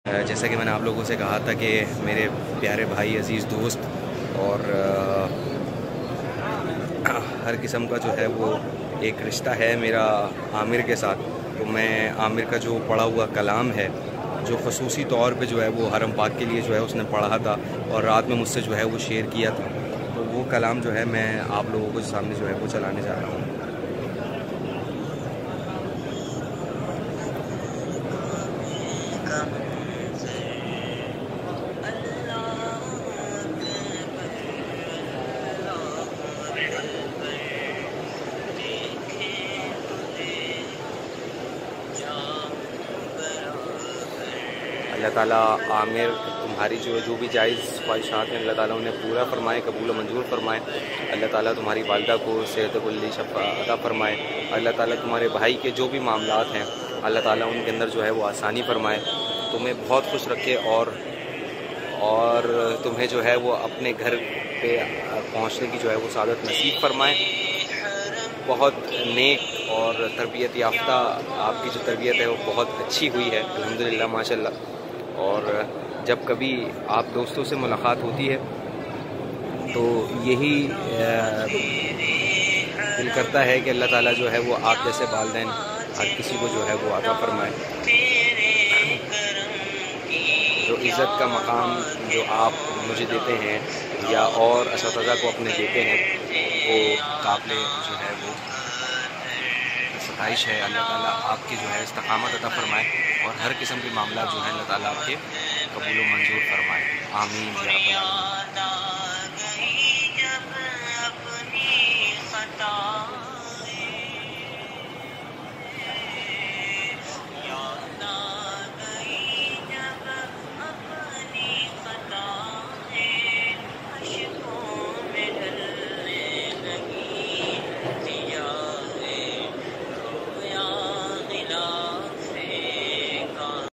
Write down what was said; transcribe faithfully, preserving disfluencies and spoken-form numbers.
جیسا کہ میں نے آپ لوگوں سے کہا تھا کہ میرے پیارے بھائی عزیز دوست اور ہر قسم کا جو ہے وہ ایک رشتہ ہے میرا عامر کے ساتھ، تو میں عامر کا جو پڑھا ہوا کلام ہے جو خصوصی طور پہ جو ہے وہ حرم پاک کے لیے جو ہے اس نے پڑھا تھا اور رات میں مجھ سے جو ہے وہ شیئر کیا تھا، تو وہ کلام جو ہے میں آپ لوگوں کو سامنے جو ہے وہ چلانے جا رہا ہوں۔ اللہ تعالیٰ عامر تمہاری جو جو بھی جائز خواہشات ہیں اللہ تعالیٰ انہیں پورا فرمائے، قبول و منظور فرمائے۔ اللہ تعالیٰ تمہاری والدہ کو صحت کلی شفا عطا فرمائے۔ اللہ تعالیٰ تمہارے بھائی کے جو بھی معاملات ہیں اللہ تعالیٰ ان کے اندر جو ہے وہ آسانی فرمائے، تمہیں بہت خوش رکھے اور اور تمہیں جو ہے وہ اپنے گھر پہ پہنچنے کی جو ہے وہ سعادت نصیب فرمائے۔ بہت نیک اور تربیت یافتہ آپ کی جو تربیت ہے وہ بہت اچھی ہوئی ہے الحمدللہ ماشاءاللہ، اور جب کبھی آپ دوستوں سے ملاقات ہوتی ہے تو یہی دل کرتا ہے کہ اللہ تعالیٰ جو ہے وہ آپ جیسے والدین ہر کسی کو جو ہے وہ عطا فرمائے۔ جو عزت کا مقام جو آپ مجھے دیتے ہیں یا اور اساتذہ کو اپنے دیتے ہیں وہ قابل جو ہے وہ ستائش ہے۔ اللہ تعالیٰ آپ کی جو ہے استقامت عطا فرمائے اور ہر قسم کے معاملات جو ہے اللہ تعالیٰ آپ کے قبول و منظور فرمائے، آمین یا رب العالمین۔